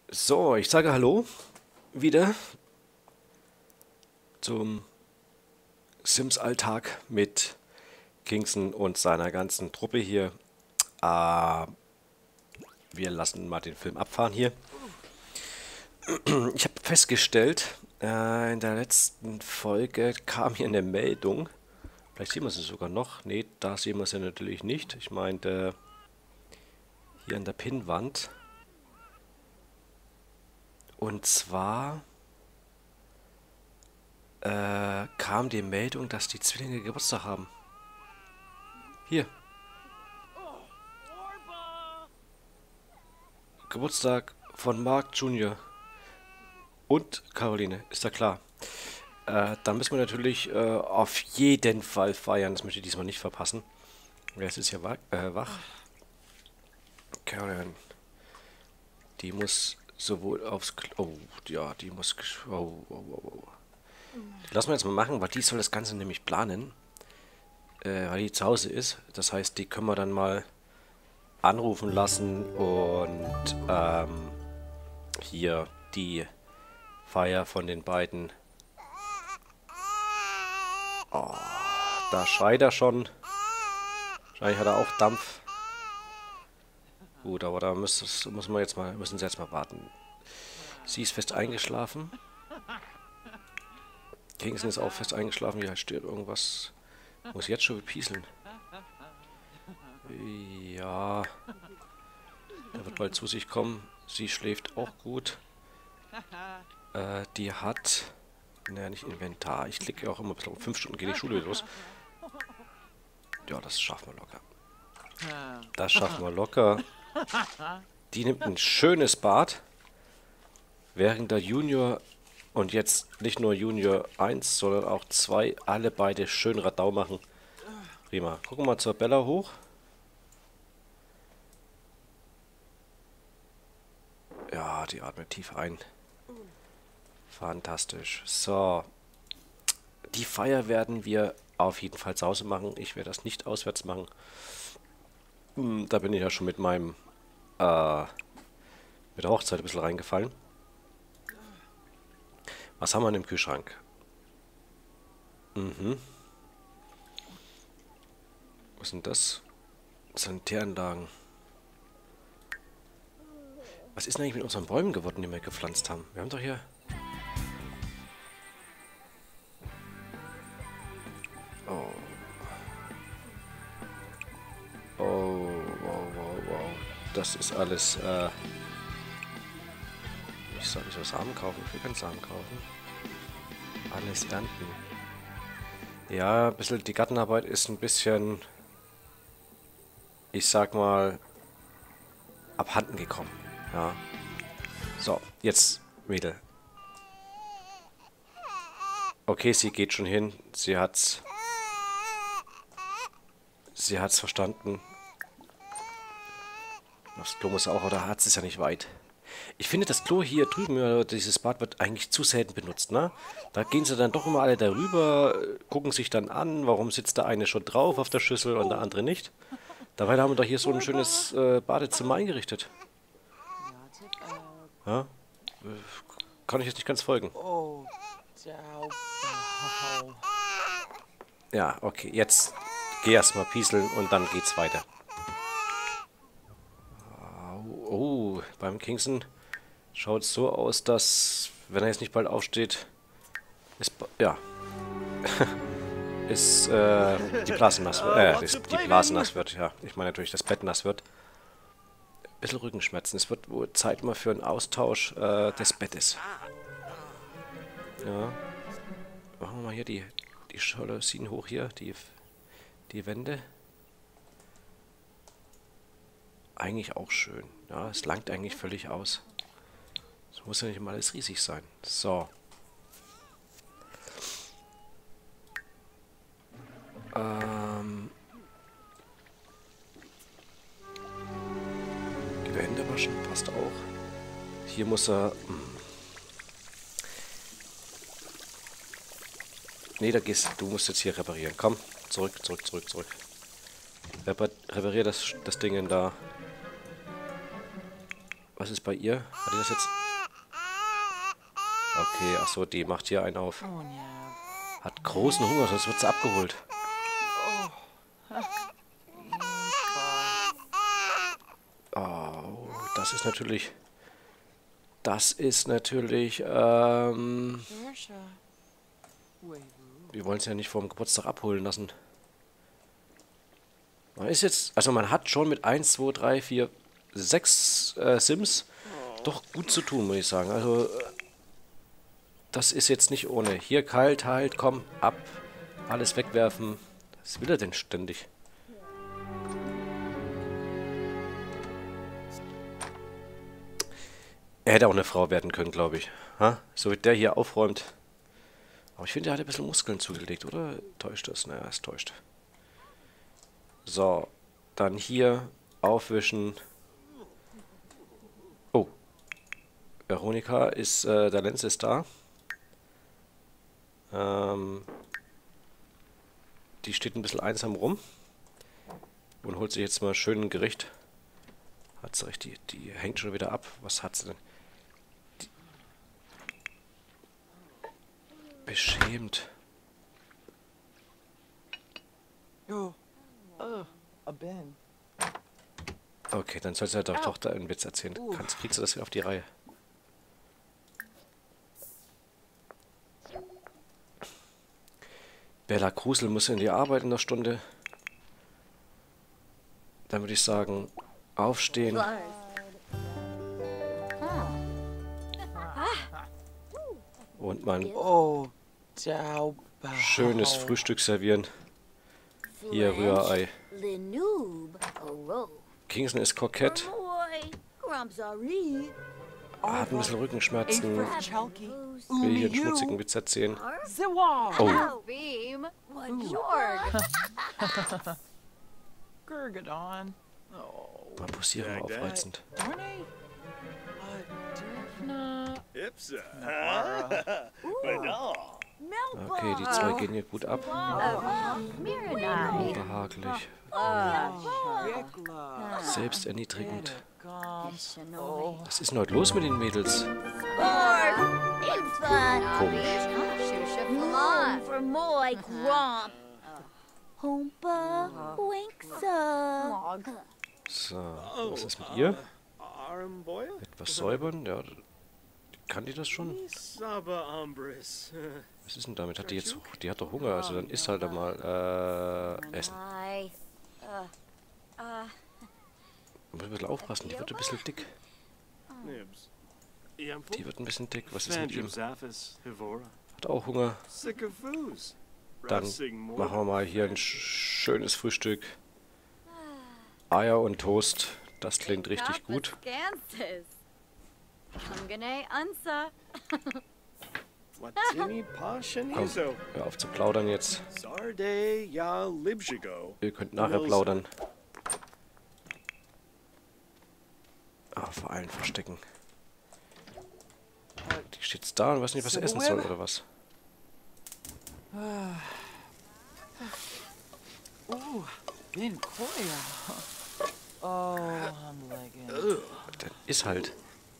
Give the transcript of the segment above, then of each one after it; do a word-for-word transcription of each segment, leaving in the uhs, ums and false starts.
So, ich sage Hallo wieder zum Sims-Alltag mit Kingston und seiner ganzen Truppe hier. Äh, wir lassen mal den Film abfahren hier. Ich habe festgestellt, äh, in der letzten Folge kam hier eine Meldung. Vielleicht sehen wir sie sogar noch. Ne, da sehen wir sie natürlich nicht. Ich meinte hier an der Pinnwand. Und zwar äh, kam die Meldung, dass die Zwillinge Geburtstag haben. Hier. Geburtstag von Mark Junior und Caroline, ist da klar. Äh, dann müssen wir natürlich äh, auf jeden Fall feiern. Das möchte ich diesmal nicht verpassen. Wer ist jetzt hier wach? Äh, wach? Caroline. Die muss sowohl aufs... Klo oh, ja, die muss... Oh, oh, oh, oh. Die lassen wir jetzt mal machen, weil die soll das Ganze nämlich planen. Äh, weil die zu Hause ist. Das heißt, die können wir dann mal anrufen lassen und ähm, hier die Feier von den beiden. Oh, da schreit er schon. Wahrscheinlich hat er auch Dampf. Gut, aber da müssen, müssen wir jetzt mal, müssen sie jetzt mal warten. Sie ist fest eingeschlafen. Kingston ist auch fest eingeschlafen. Ja, stört irgendwas. Muss jetzt schon pieseln. Ja. Er wird bald zu sich kommen. Sie schläft auch gut. Äh, die hat... Naja, nicht Inventar. Ich klicke auch immer bis um fünf Stunden geht die Schule wieder los. Ja, das schaffen wir locker. Das schaffen wir locker. Die nimmt ein schönes Bad. Während der Junior und jetzt nicht nur Junior eins, sondern auch zwei, alle beide schön Radau machen. Prima. Gucken wir mal zur Bella hoch. Ja, die atmet tief ein. Fantastisch. So. Die Feier werden wir auf jeden Fall zu Hause machen. Ich werde das nicht auswärts machen. Hm, da bin ich ja schon mit meinem äh, mit der Hochzeit ein bisschen reingefallen. Was haben wir denn im Kühlschrank? Mhm. Was sind das? Sanitäranlagen. Was ist denn eigentlich mit unseren Bäumen geworden, die wir gepflanzt haben? Wir haben doch hier... Oh. Oh, wow, wow, wow. Das ist alles, äh... Ich soll, ich soll Samen kaufen. Ich will keinen Samen kaufen. Alles ernten. Ja, ein bisschen, die Gartenarbeit ist ein bisschen... Ich sag mal... abhanden gekommen. Ja. So, jetzt, Mädel. Okay, sie geht schon hin. Sie hat's... Sie hat's verstanden. Das Klo muss auch, oder hat es ja nicht weit. Ich finde, das Klo hier drüben, dieses Bad wird eigentlich zu selten benutzt, ne? Da gehen sie dann doch immer alle darüber, gucken sich dann an, warum sitzt der eine schon drauf auf der Schüssel und der andere nicht. Dabei haben wir doch hier so ein schönes äh, Badezimmer eingerichtet. Ja? Kann ich jetzt nicht ganz folgen. Ja, okay, jetzt geh erstmal pieseln und dann geht's weiter. Oh, beim Kingston schaut es so aus, dass, wenn er jetzt nicht bald aufsteht, ist, ja, ist, äh, die Blase nass wird, äh, ist, die Blase nass wird, ja, ich meine natürlich, das Bett nass wird. Ein bisschen Rückenschmerzen, es wird wohl Zeit mal für einen Austausch äh, des Bettes. Ja, machen wir mal hier die, die Jalousien hoch hier, die, die Wände. Eigentlich auch schön. Ja, es langt eigentlich völlig aus. Es muss ja nicht immer alles riesig sein. So. Ähm. Die Hände waschen, passt auch. Hier muss er... Mh. Nee, da gehst du. musst jetzt hier reparieren. Komm, zurück, zurück, zurück, zurück. Repar reparier das, das Ding in da. Was ist bei ihr? Hat die das jetzt... Okay, achso, die macht hier einen auf. Hat großen Hunger, sonst wird sie abgeholt. Oh, das ist natürlich... Das ist natürlich, ähm... wir wollen es ja nicht vor dem Geburtstag abholen lassen. Man ist jetzt... Also man hat schon mit eins, zwei, drei, vier, sechs äh, Sims doch gut zu tun, muss ich sagen. Also... Das ist jetzt nicht ohne. Hier kalt, halt, komm, ab. Alles wegwerfen. Was will er denn ständig? Er hätte auch eine Frau werden können, glaube ich. Ha? So wie der hier aufräumt. Aber ich finde, er hat ein bisschen Muskeln zugelegt, oder? Täuscht das? Naja, es täuscht. So. Dann hier aufwischen. Oh. Veronika ist, äh, der Lenz ist da. Ähm, die steht ein bisschen einsam rum und holt sich jetzt mal schön ein Gericht. Hat sie recht, die, die hängt schon wieder ab. Was hat sie denn? Die beschämt. Okay, dann soll sie halt der Tochter einen Witz erzählen. Kannst, kriegst du das wieder auf die Reihe? Bella Krusel muss in die Arbeit in der Stunde. Dann würde ich sagen, aufstehen. Und mal ein schönes Frühstück servieren. Hier Rührei. Kingston ist kokett. Hat ein bisschen Rückenschmerzen. Will hier einen schmutzigen Witz erzählen. Oh. Mal Posierung aufreizend. Okay, die zwei gehen hier gut ab. Behaglich. Selbsterniedrigend. Was ist denn heute los mit den Mädels? So, was ist mit ihr? Etwas säubern? Ja, kann die das schon? Was ist denn damit? Hat die jetzt... Die hat doch Hunger, also dann isst halt einmal äh, Essen. Man muss ein bisschen aufpassen, die wird ein bisschen dick. Die wird ein bisschen dick. Was ist mit ihm? Hat auch Hunger. Dann machen wir mal hier ein schönes Frühstück. Eier und Toast. Das klingt richtig gut. Komm, hör auf zu plaudern jetzt. Ihr könnt nachher plaudern. Ah, vor allem verstecken. Die steht jetzt da und weiß nicht, was sie essen soll, oder was? Das ist halt.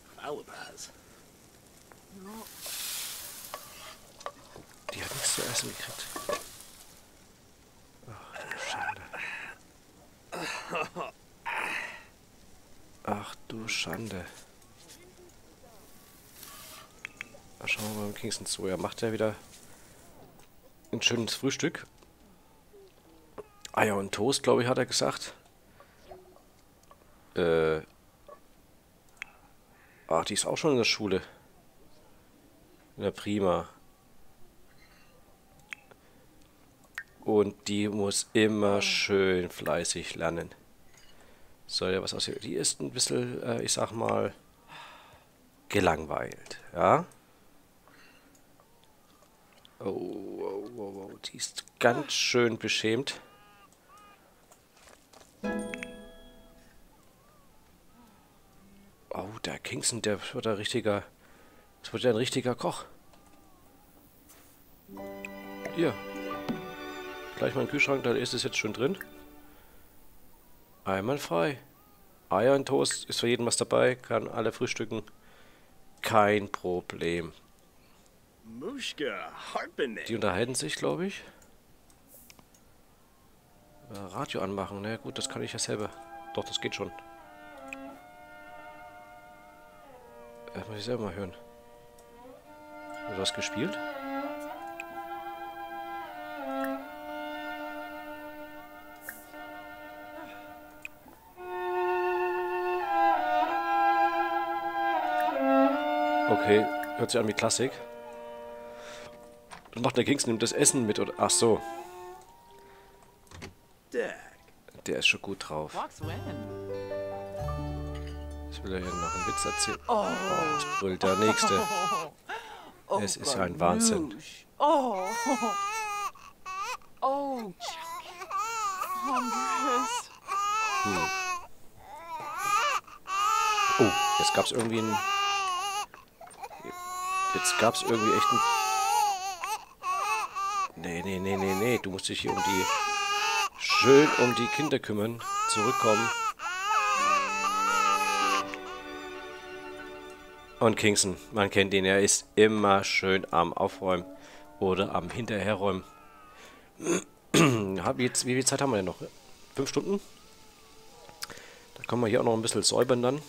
Die hat nichts zu essen gekriegt. Ach du Schande. Ach du Schande. Da schauen wir mal beim Kingston zu. Er macht ja wieder ein schönes Frühstück. Eier und Toast, glaube ich, hat er gesagt. Äh. Ach, die ist auch schon in der Schule. In der Prima. Und die muss immer schön fleißig lernen. Soll ja was aussehen. Die ist ein bisschen, äh, ich sag mal, gelangweilt. Ja? Oh, oh, oh, oh. Die ist ganz schön beschämt. Oh, der Kingston, der wird ein richtiger... Das wird ja ein richtiger Koch. Hier. Gleich mal in den Kühlschrank, da ist es jetzt schon drin. Einmal frei. Eier in Toast, ist für jeden was dabei, kann alle frühstücken. Kein Problem. Die unterhalten sich, glaube ich. Äh, Radio anmachen, na gut, das kann ich ja selber. Doch, das geht schon. Das muss ich selber mal hören. Hast du was gespielt? Okay, hört sich an wie Klassik. Was macht der Kingston? Nimmt das Essen mit oder? Ach so. Der ist schon gut drauf. Jetzt will er hier noch einen Witz erzählen. Oh, was brüllt der Nächste? Es ist ja ein Wahnsinn. Oh, oh, Hm. Oh, jetzt gab's irgendwie ein... Jetzt gab's irgendwie echt ein... Nee, nee, nee, nee, nee. Du musst dich hier um die... Schön um die Kinder kümmern. Zurückkommen. Und Kingston, man kennt ihn, er ist immer schön am Aufräumen oder am Hinterherräumen. Wie viel Zeit haben wir denn noch? Fünf Stunden? Da können wir hier auch noch ein bisschen säubern dann.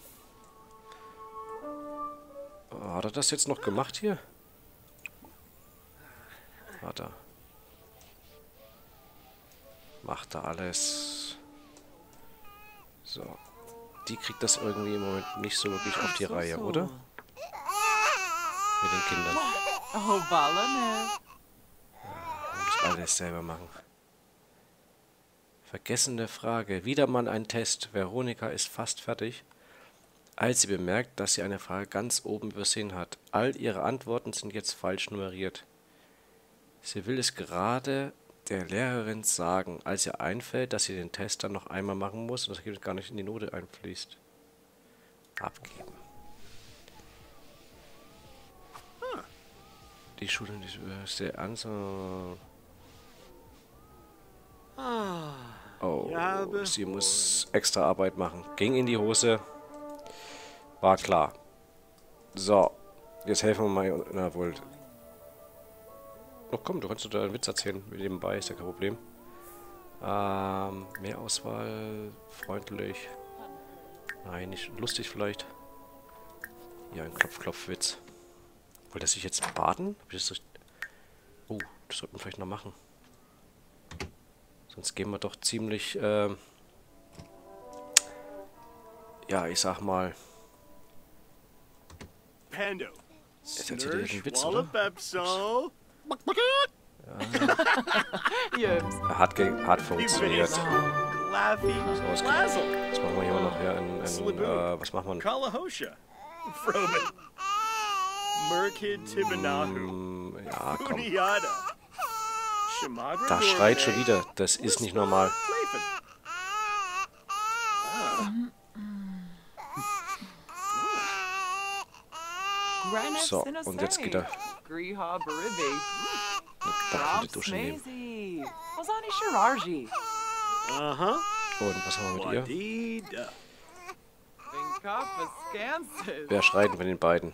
Hat er das jetzt noch gemacht hier? Hat er. Macht er alles. So. Die kriegt das irgendwie im Moment nicht so wirklich auf die Reihe, oder? Mit den Kindern. Oh, Balane. Man muss alles selber machen. Vergessene Frage. Wieder mal ein Test. Veronika ist fast fertig, als sie bemerkt, dass sie eine Frage ganz oben übersehen hat. All ihre Antworten sind jetzt falsch nummeriert. Sie will es gerade der Lehrerin sagen, als ihr einfällt, dass sie den Test dann noch einmal machen muss und das gar nicht in die Note einfließt. Abgeben. Die Schule ist sehr ernst. Oh, sie muss extra Arbeit machen. Ging in die Hose. War klar. So, jetzt helfen wir mal. Na wohl. Oh komm, du kannst da einen Witz erzählen. Nebenbei ist ja kein Problem. Ähm, mehr Auswahl. Freundlich. Nein, nicht lustig vielleicht. Ja, ein Klopf-Klopf-Witz. Wollte er sich jetzt baden? Hab ich das richtig... Oh, das sollten wir vielleicht noch machen. Sonst gehen wir doch ziemlich, ähm... ja, ich sag mal... Jetzt erzählt er einen Witz, oder? Ja. Hat, hat funktioniert. So, was, was machen wir hier noch? Ja, ein, ein, äh, was machen wir? Mm, ja, komm. Da schreit schon wieder. Das ist nicht normal. So, und jetzt geht er. Da die Dusche nehmen. Und was haben wir mit ihr? Wer schreit von den beiden?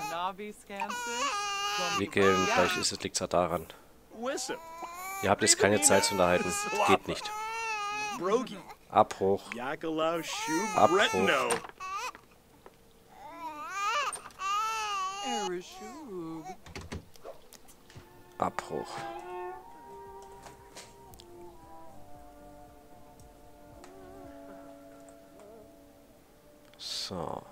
Wickeln, vielleicht ist es, liegt es daran. Ihr habt jetzt keine Zeit zu unterhalten. Geht nicht. Abbruch. Abbruch. Abbruch. So.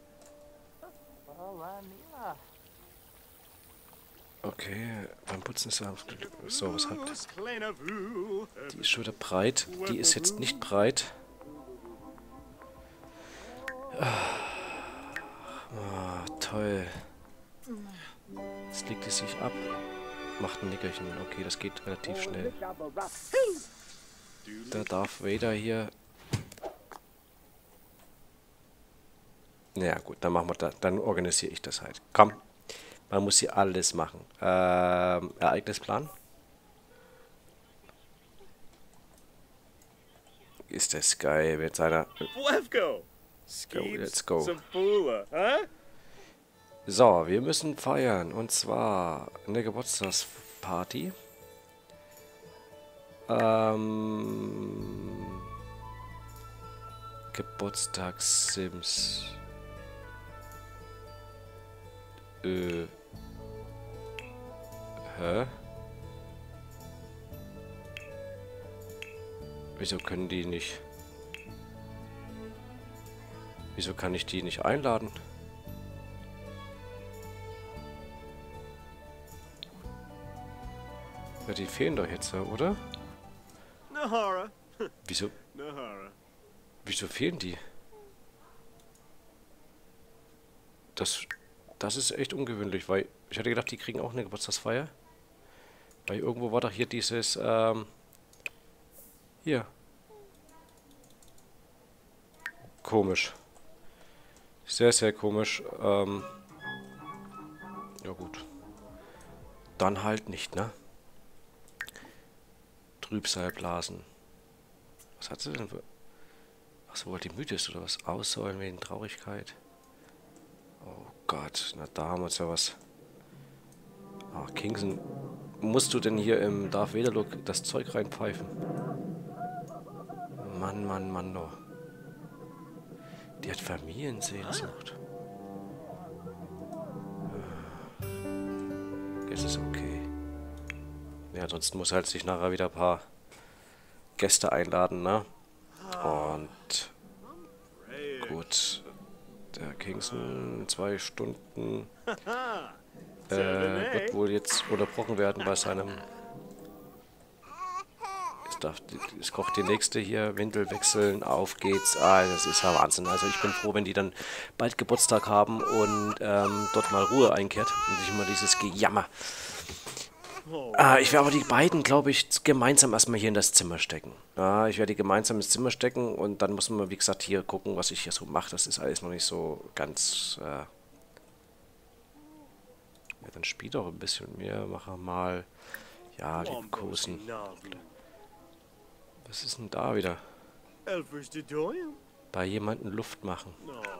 Okay, beim Putzen ist er... So, was hat... Die ist schon wieder breit. Die ist jetzt nicht breit. Ah, toll. Jetzt legt es sich ab. Macht ein Nickerchen. Okay, das geht relativ schnell. Der Darth Vader hier... Naja gut, dann machen wir da, dann organisiere ich das halt. Komm, man muss hier alles machen. Ähm, Ereignisplan. ist das geil mit seiner... Lefko. Go, let's go. Safula, huh? So, wir müssen feiern. Und zwar eine Geburtstagsparty. Ähm... Geburtstagssims. Äh... Hä? Wieso können die nicht... Wieso kann ich die nicht einladen? Ja, die fehlen doch jetzt, oder? Nahara. Wieso? Nahara. Wieso fehlen die? Das, das ist echt ungewöhnlich, weil ich hatte gedacht, die kriegen auch eine Geburtstagsfeier. Weil irgendwo war doch hier dieses, ähm... Hier. Komisch. Sehr, sehr komisch. Ähm... Ja gut. Dann halt nicht, ne? Trübsalblasen. Was hat sie denn für... Achso, weil die müde ist oder was? Aussäulen wegen Traurigkeit. Oh Gott, na da haben wir uns ja was. Ach, Kingson, musst du denn hier im Darth Vader Look das Zeug reinpfeifen? Mann, Mann, Mann, doch. Die hat Familiensehnsucht. Jetzt ist okay. Ja, ansonsten muss halt sich nachher wieder ein paar Gäste einladen, ne? Und gut, der Kingson zwei Stunden äh, wird wohl jetzt unterbrochen werden bei seinem... Es, darf, es kocht die nächste hier, Windel wechseln, auf geht's. Ah, das ist ja Wahnsinn. Also ich bin froh, wenn die dann bald Geburtstag haben und ähm, dort mal Ruhe einkehrt und nicht immer dieses Gejammer. Ah, ich werde aber die beiden, glaube ich, gemeinsam erstmal hier in das Zimmer stecken. Ja, ich werde die gemeinsam ins Zimmer stecken und dann muss man, wie gesagt, hier gucken, was ich hier so mache. Das ist alles noch nicht so ganz... Äh ja, dann spiel doch ein bisschen mehr. Mache mal... Ja, die Kosen. Was ist denn da wieder? Bei jemandem Luft machen.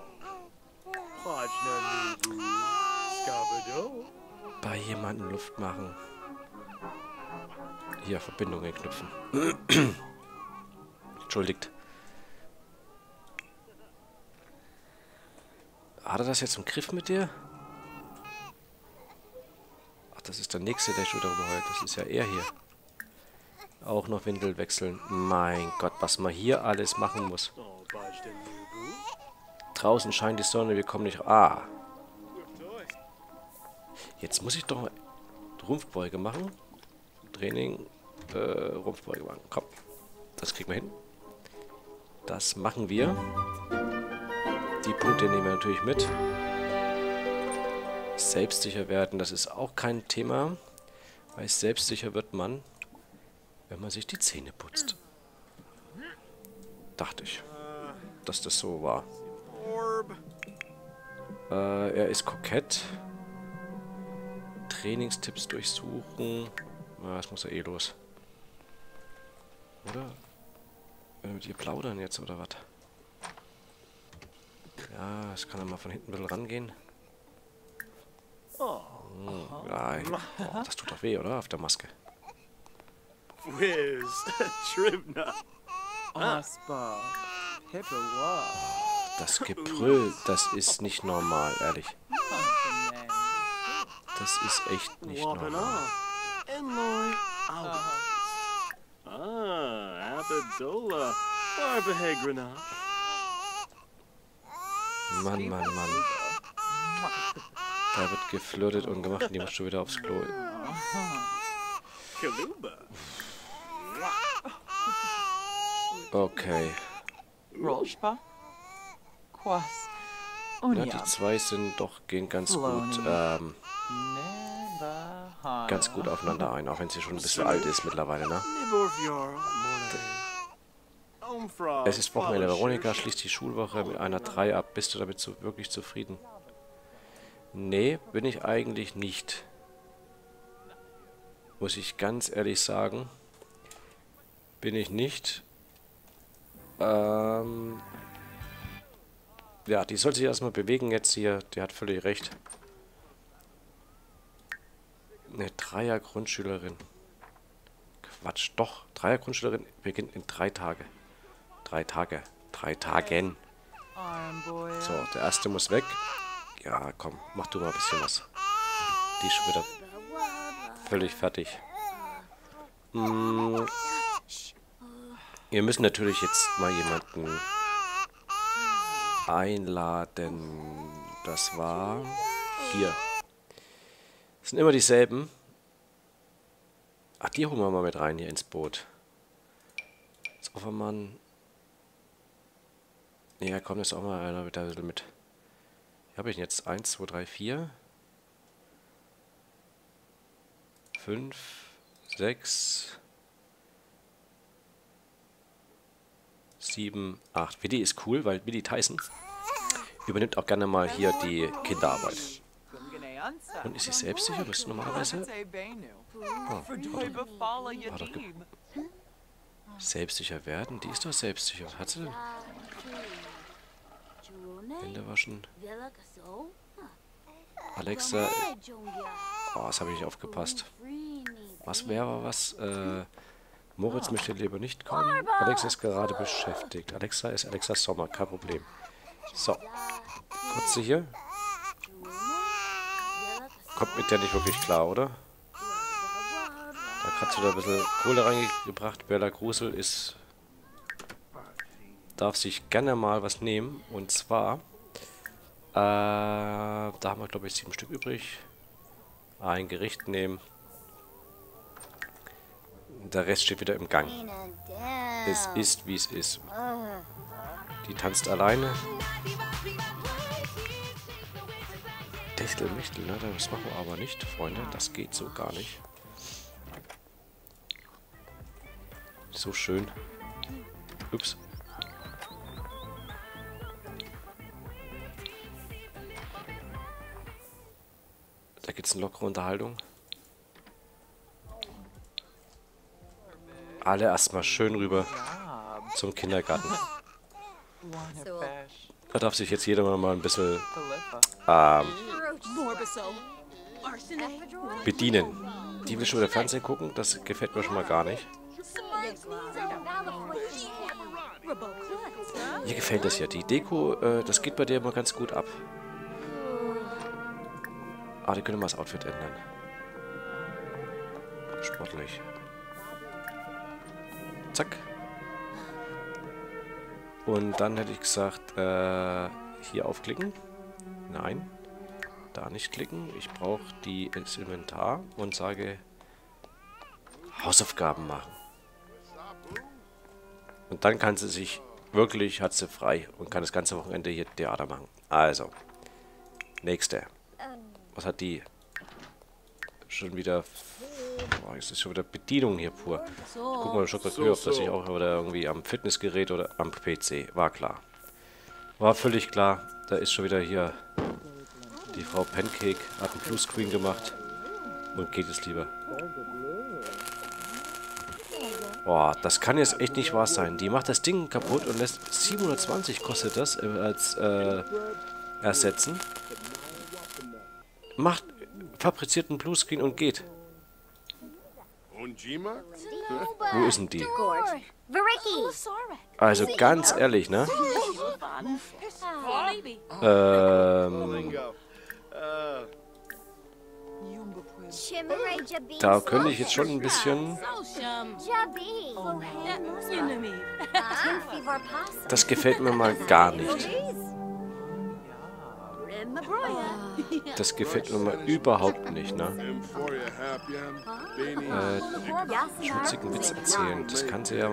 Bei jemandem Luft machen. Hier, Verbindungen knüpfen. Entschuldigt. Hat er das jetzt im Griff mit dir? Ach, das ist der nächste, der schon darüber heult. Das ist ja er hier. Auch noch Windel wechseln. Mein Gott, was man hier alles machen muss. Draußen scheint die Sonne, wir kommen nicht... Ah. Jetzt muss ich doch mal Rumpfbeuge machen. Training, äh, Rumpfbeuge machen. Komm, das kriegen wir hin. Das machen wir. Die Punkte nehmen wir natürlich mit. Selbstsicher werden, das ist auch kein Thema. Weil selbstsicher wird man, wenn man sich die Zähne putzt. Dachte ich, dass das so war. Äh, er ist kokett. Trainingstipps durchsuchen. Na, das muss ja eh los. Oder? Wenn wir mit ihr plaudern jetzt, oder was? Ja, das kann er mal von hinten ein bisschen rangehen. Hm, nein. Oh, das tut doch weh, oder? Auf der Maske. Wiz, Tribna. Ospa. Hippowa. Das Gebrüll, das ist nicht normal, ehrlich. Das ist echt nicht normal. Ah, Abadola. Barbahegrana. Mann, Mann, Mann. Da wird geflirtet und gemacht und die muss schon wieder aufs Klo. Okay. Rolspa. Quas. Ja, die zwei sind doch, gehen ganz gut, ähm, ganz gut aufeinander ein, auch wenn sie schon ein bisschen alt ist mittlerweile, ne? Es ist Wochenende. Veronika schließt die Schulwoche mit einer drei ab. Bist du damit so wirklich zufrieden? Nee, bin ich eigentlich nicht. Muss ich ganz ehrlich sagen. Bin ich nicht. Ähm... Ja, die soll sich erstmal bewegen jetzt hier. Die hat völlig recht. Eine Dreier-Grundschülerin. Quatsch, doch. Dreier-Grundschülerin beginnt in drei Tage. Drei Tage. Drei Tagen. So, der erste muss weg. Ja, komm, mach du mal ein bisschen was. Die ist schon wieder völlig fertig. Hm. Wir müssen natürlich jetzt mal jemanden einladen. Das war hier. Das sind immer dieselben. Ach, die holen wir mal mit rein hier ins Boot. Das Offermann. Ja, komm, jetzt auch mal einer mit. mit. Wie habe ich denn jetzt? eins, zwei, drei, vier. fünf, sechs. sieben, acht. Willi ist cool, weil Willi Tyson übernimmt auch gerne mal hier die Kinderarbeit. Und ist sie selbstsicher? Das ist normalerweise... Oh, hat doch ge selbstsicher werden? Die ist doch selbstsicher. Was hat sie denn? Hände waschen. Alexa... Oh, das habe ich nicht aufgepasst. Was wäre was? Äh, Moritz möchte lieber nicht kommen. Alexa ist gerade beschäftigt. Alexa ist Alexa Sommer, kein Problem. So. Kurze hier. Kommt mit der nicht wirklich klar, oder? Da hat sie da ein bisschen Kohle reingebracht. Bella Grusel ist... darf sich gerne mal was nehmen. Und zwar... Äh, da haben wir, glaube ich, sieben Stück übrig. Ein Gericht nehmen. Der Rest steht wieder im Gang. Es ist, wie es ist. Die tanzt alleine. Techtelmechtel, ne? Das machen wir aber nicht, Freunde. Das geht so gar nicht. So schön. Ups. Da gibt es eine lockere Unterhaltung. Alle erstmal schön rüber zum Kindergarten. Da darf sich jetzt jeder mal ein bisschen ähm, bedienen. Die will schon wieder Fernsehen gucken, das gefällt mir schon mal gar nicht. Ihr gefällt das ja. Die Deko, äh, das geht bei dir immer ganz gut ab. Ah, die können mal das Outfit ändern. Sportlich. Zack. Und dann hätte ich gesagt, äh, hier aufklicken. Nein. Da nicht klicken. Ich brauche die das Inventar und sage Hausaufgaben machen. Und dann kann sie sich wirklich, hat sie frei und kann das ganze Wochenende hier Theater machen. Also, nächste. Was hat die? Schon wieder... Oh, es ist schon wieder Bedienung hier pur. Guck mal, schon mal, ob das sich auch oder irgendwie am Fitnessgerät oder am P C. War klar. War völlig klar. Da ist schon wieder hier die Frau Pancake. Hat einen Bluescreen gemacht. Und geht es lieber. Boah, das kann jetzt echt nicht wahr sein. Die macht das Ding kaputt und lässt siebenhundertzwanzig kostet das äh, als äh, ersetzen. Macht fabrizierten Bluescreen und geht. Wo ist denn die? Also ganz ehrlich, ne? Ähm... Da könnte ich jetzt schon ein bisschen... Das gefällt mir mal gar nicht. Das gefällt mir mal überhaupt nicht, ne? Äh, schmutzigen Witz erzählen. Das kann sie ja...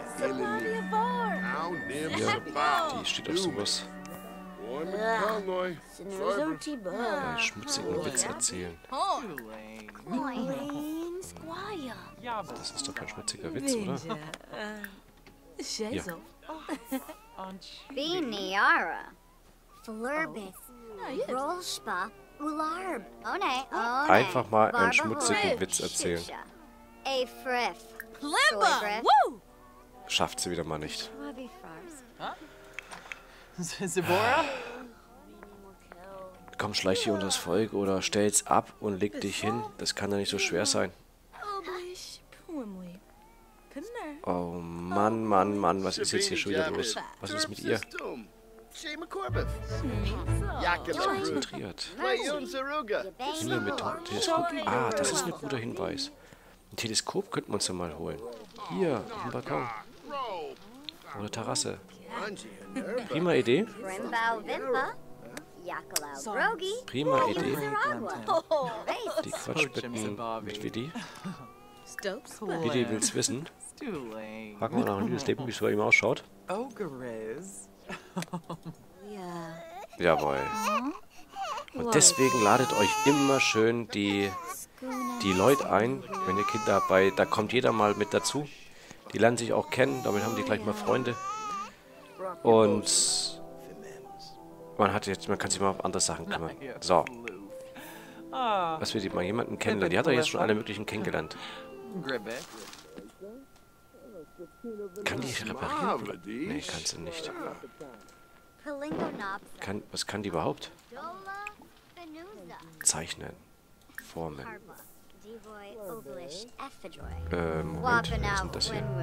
Hier, die steht auf sowas. Äh, schmutzigen Witz erzählen. Das ist doch kein schmutziger Witz, oder? Ja. Einfach mal einen schmutzigen Witz erzählen. Schafft sie wieder mal nicht. be first. Zebora? Komm, schleich dich unter das Volk oder stell's ab und leg dich hin. Das kann ja nicht so schwer sein. Oh Mann, Mann, Mann, was ist jetzt hier schon wieder los? Was ist mit ihr? Konzentriert. Himmel mit dem Teleskop. Ah, das ist ein guter Hinweis. Ein Teleskop könnten wir uns ja mal holen. Hier, auf dem Balkon. Oder Terrasse. Prima Idee. Prima Idee. Die quatscht mit, mit Willi. Willi will's wissen. Fragen wir nach ein Liebesleben, wie es bei ihm ausschaut. Jawohl. Und deswegen ladet euch immer schön die, die Leute ein, wenn ihr Kinder dabei, da kommt jeder mal mit dazu. Die lernen sich auch kennen, damit haben die gleich mal Freunde. Und man hat jetzt, man kann sich mal auf andere Sachen kümmern. So. Was will die mal jemanden kennenlernen? Die hat doch jetzt schon alle möglichen kennengelernt. Kann die reparieren? Nee, kann sie nicht. Kann, was kann die überhaupt? Zeichnen. Formen. Äh, Moment, was ist denn das hier?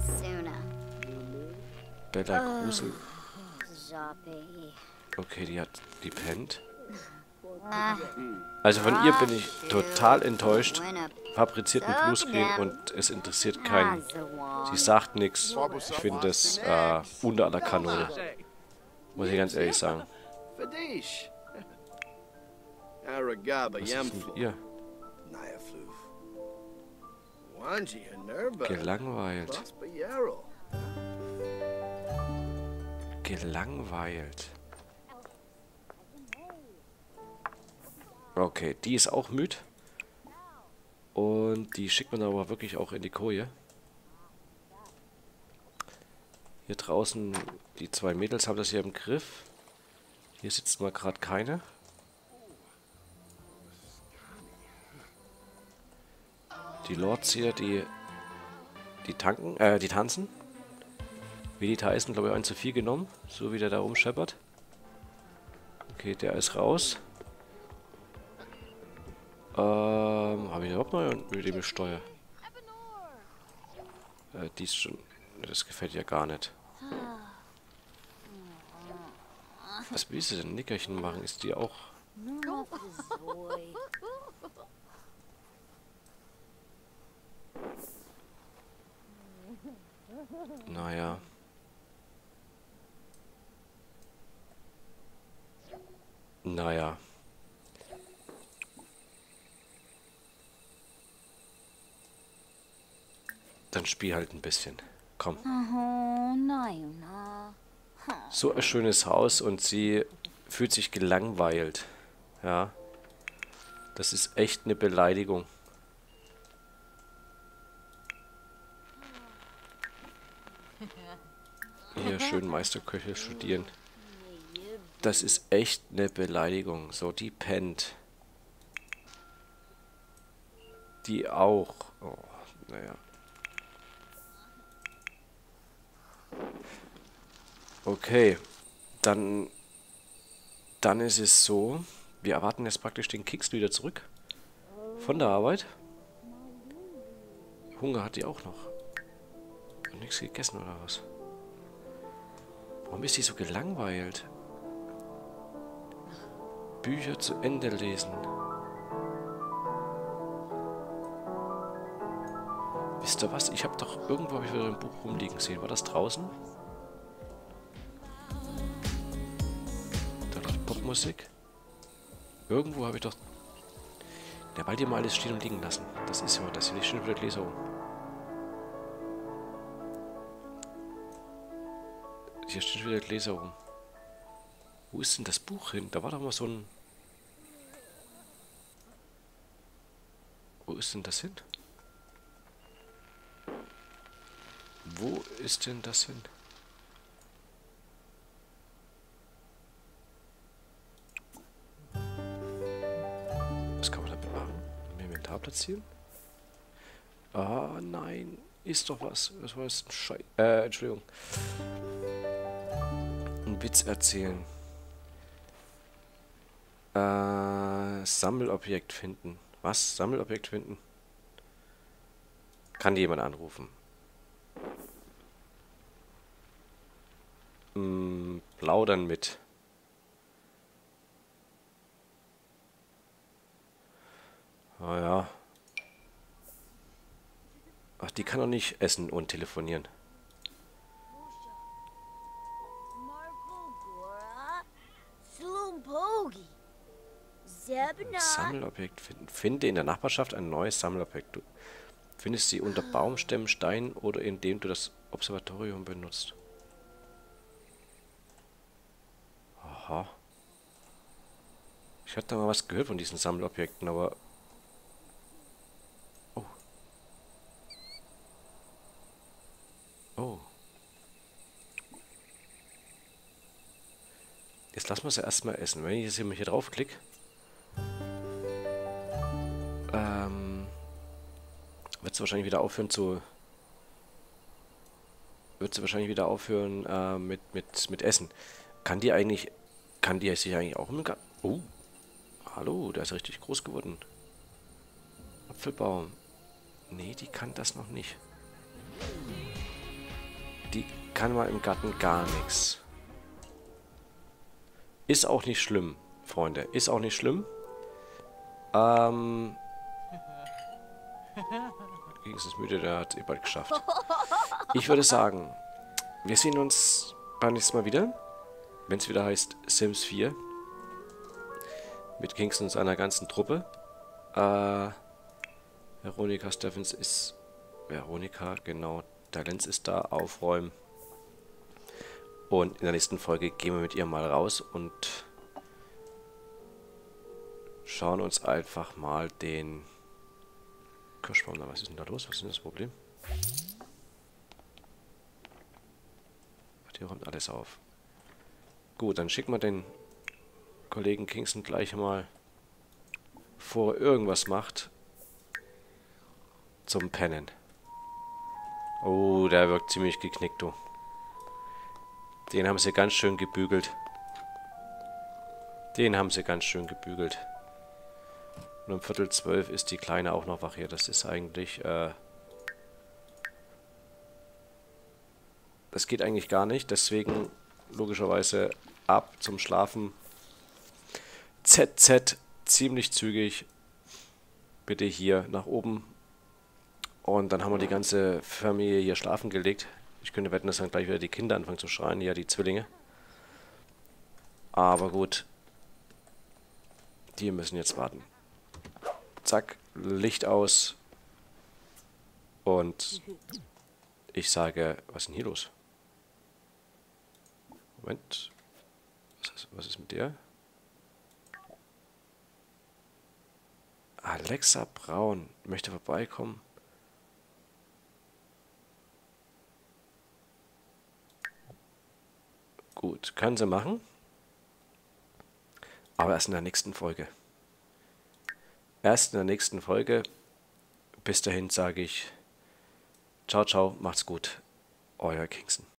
Bella Grusel. Okay, die hat, die pennt. Also von ihr bin ich total enttäuscht. Fabriziert ein Bluescreen und es interessiert keinen. Sie sagt nichts. Ich finde das äh, unter aller Kanone. Muss ich ganz ehrlich sagen. Was ist mit ihr? Gelangweilt. Gelangweilt. Okay, die ist auch müde. Und die schickt man aber wirklich auch in die Koje. Hier draußen, die zwei Mädels haben das hier im Griff. Hier sitzt mal gerade keine. Die Lords hier, die, die tanken, äh, die tanzen. Wie die Tyson, glaube ich, einen zu viel genommen. So wie der da rumscheppert. Okay, der ist raus. Ähm, habe ich überhaupt noch eine Nebelsteuer? Äh, die ist schon... Das gefällt ja gar nicht. Was will sie denn? Nickerchen machen? Ist die auch... Naja. Naja. Dann spiel halt ein bisschen. Komm. So ein schönes Haus und sie fühlt sich gelangweilt. Ja. Das ist echt eine Beleidigung. Hier schön Meisterköche studieren. Das ist echt eine Beleidigung. So, die pennt. Die auch. Oh, naja. Okay. Dann, dann ist es so. Wir erwarten jetzt praktisch den Kicks wieder zurück. Von der Arbeit. Hunger hat die auch noch. Und nichts gegessen oder was? Warum ist die so gelangweilt? Bücher zu Ende lesen. Wisst ihr was? Ich habe doch irgendwo hab ich wieder ein Buch rumliegen gesehen. War das draußen? Da läuft Popmusik. Irgendwo habe ich doch... Der Wald hier mal alles stehen und liegen lassen. Das ist ja, das ist nicht schön für die Gläser um. Hier stehen wieder Gläser rum. Wo ist denn das Buch hin? Da war doch mal so ein... Wo ist denn das hin? Wo ist denn das hin? Was kann man damit machen? Im Inventar platzieren? Ah, nein. Ist doch was. Das war jetzt ein Schei... Äh, Entschuldigung. Ein Witz erzählen. Äh, Sammelobjekt finden. Was? Sammelobjekt finden? Kann jemand anrufen? Hm, plaudern mit. Ah ja. Ach, die kann doch nicht essen und telefonieren. Sammelobjekt finden. Finde in der Nachbarschaft ein neues Sammelobjekt. Du findest sie unter Baumstämmen, Steinen oder indem du das Observatorium benutzt. Aha. Ich hatte da mal was gehört von diesen Sammelobjekten, aber... Oh. Oh. Jetzt lassen wir sie erstmal essen. Wenn ich jetzt hier draufklicke... Ähm... Wird sie wahrscheinlich wieder aufhören zu... Wird sie wahrscheinlich wieder aufhören äh, mit, mit, mit Essen. Kann die eigentlich... Kann die sich eigentlich auch im Garten... Oh. Hallo, der ist richtig groß geworden. Apfelbaum. Nee, die kann das noch nicht. Die kann mal im Garten gar nichts. Ist auch nicht schlimm, Freunde. Ist auch nicht schlimm. Ähm... Gegen ist müde, der hat es eh bald geschafft. Ich würde sagen, wir sehen uns beim nächsten Mal wieder. Wenn es wieder heißt Sims vier. Mit Kingston und seiner ganzen Truppe. Äh, Veronika Steffens ist... Veronika, genau. Der Lenz ist da. Aufräumen. Und in der nächsten Folge gehen wir mit ihr mal raus und schauen uns einfach mal den Kirschbaum an. Was ist denn da los? Was ist denn das Problem? Hier räumt alles auf. Gut, dann schicken wir den Kollegen Kingston gleich mal, bevor er irgendwas macht, zum Pennen. Oh, der wirkt ziemlich geknickt, du. Den haben sie ganz schön gebügelt. Den haben sie ganz schön gebügelt. Und um Viertel zwölf ist die Kleine auch noch wach hier. Das ist eigentlich, äh... Das geht eigentlich gar nicht. Deswegen logischerweise ab zum Schlafen. Z Z, ziemlich zügig. Bitte hier nach oben. Und dann haben wir die ganze Familie hier schlafen gelegt. Ich könnte wetten, dass dann gleich wieder die Kinder anfangen zu schreien. Ja, die Zwillinge. Aber gut. Die müssen jetzt warten. Zack, Licht aus. Und ich sage, was ist denn hier los? Moment. Was ist, was ist mit der? Alexa Braun möchte vorbeikommen. Gut, kann sie machen. Aber erst in der nächsten Folge. Erst in der nächsten Folge. Bis dahin sage ich ciao, ciao, macht's gut. Euer Kingston.